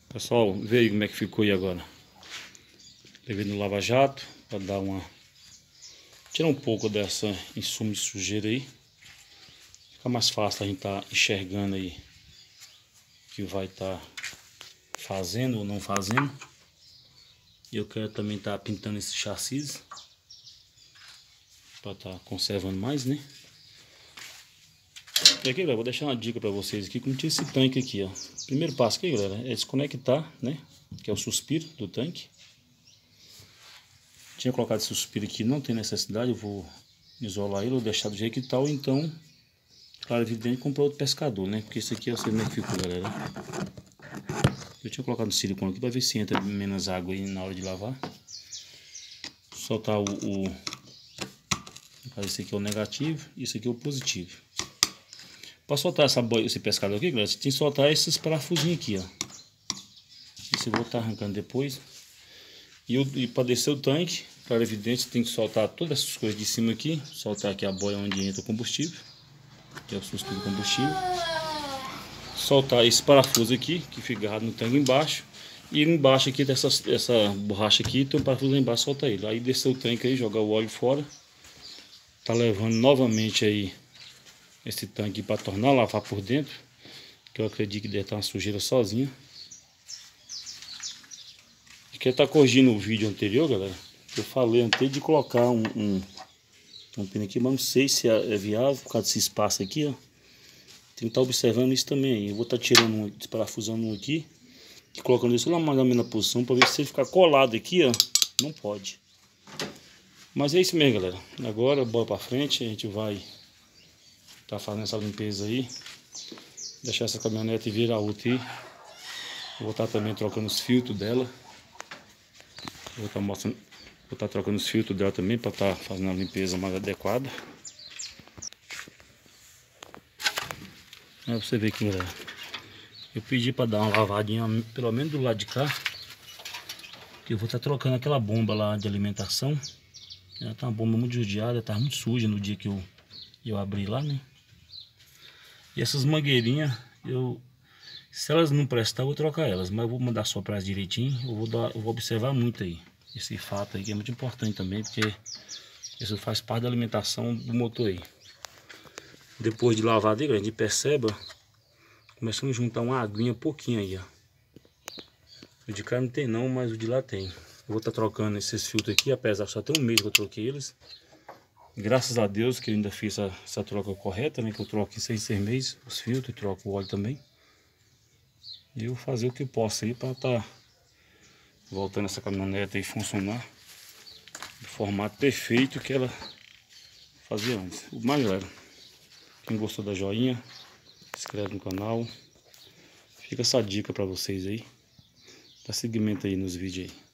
Pessoal, vê aí como é que ficou aí agora. Levei no lava-jato para dar uma... tirar um pouco dessa insumo de sujeira aí. Fica mais fácil a gente estar enxergando aí o que vai estar fazendo ou não fazendo. E eu quero também estar pintando esse chassi para estar conservando mais, né? E aqui, galera, vou deixar uma dica para vocês aqui como tinha esse tanque aqui, ó. Primeiro passo aqui, galera, é desconectar, né? Que é o suspiro do tanque. Tinha colocado esse suspiro aqui, não tem necessidade, eu vou isolar ele ou deixar do jeito que tá, ou então, claro, evidente, comprar outro pescador, né? Porque esse aqui eu sei como é que ficou, galera. Eu tinha colocado no silicone aqui para ver se entra menos água aí na hora de lavar. Soltar esse aqui é o negativo, isso aqui é o positivo. Para soltar esse pescador aqui, galera, você tem que soltar esses parafusinhos aqui, ó. Esse eu vou estar arrancando depois. E para descer o tanque, claro, evidente, você tem que soltar todas essas coisas de cima aqui. Soltar aqui a boia onde entra o combustível, que é o suspiro do combustível. Soltar esse parafuso aqui, que fica agarrado no tanque embaixo. E embaixo aqui dessa borracha aqui, tem um parafuso lá embaixo, solta ele. Aí descer o tanque aí, jogar o óleo fora. Tá levando novamente aí esse tanque para tornar a lavar por dentro, que eu acredito que deve estar uma sujeira sozinha. E quem tá corrigindo o vídeo anterior, galera, eu falei antes de colocar um pino aqui, mas não sei se é viável por causa desse espaço aqui, ó. Tem que estar observando isso também aí. Eu vou estar tirando desparafusando um aqui e colocando isso lá mais ou menos na posição para ver se ele ficar colado aqui, ó. Não pode. Mas é isso mesmo, galera. Agora bora para frente, a gente vai tá fazendo essa limpeza aí, deixar essa caminhonete virar outra aí. Vou estar também trocando os filtros dela. Vou estar trocando os filtros dela também para estar fazendo a limpeza mais adequada. Aí você vê aqui, galera, eu pedi para dar uma lavadinha pelo menos do lado de cá, que eu vou estar trocando aquela bomba lá de alimentação. Ela tá uma bomba muito judiada, tá muito suja no dia que eu abri lá, né? E essas mangueirinhas, se elas não prestar, eu vou trocar elas, mas eu vou mandar só para elas direitinho. Eu vou observar muito aí esse fato aí, que é muito importante também, porque isso faz parte da alimentação do motor aí. Depois de lavar, a gente percebe, ó, começando a juntar uma aguinha pouquinho aí, ó. O de cá não tem não, mas o de lá tem. Eu vou estar trocando esses filtros aqui, apesar que só tem um mês que eu troquei eles. Graças a Deus que eu ainda fiz essa troca correta, né? Que eu troco em 6 meses os filtros e troco o óleo também. E eu vou fazer o que eu posso aí para estar voltando essa caminhonete aí funcionar do formato perfeito que ela fazia antes. Mas galera, quem gostou da joinha, se inscreve no canal. Fica essa dica para vocês aí. Dá seguimento aí nos vídeos aí.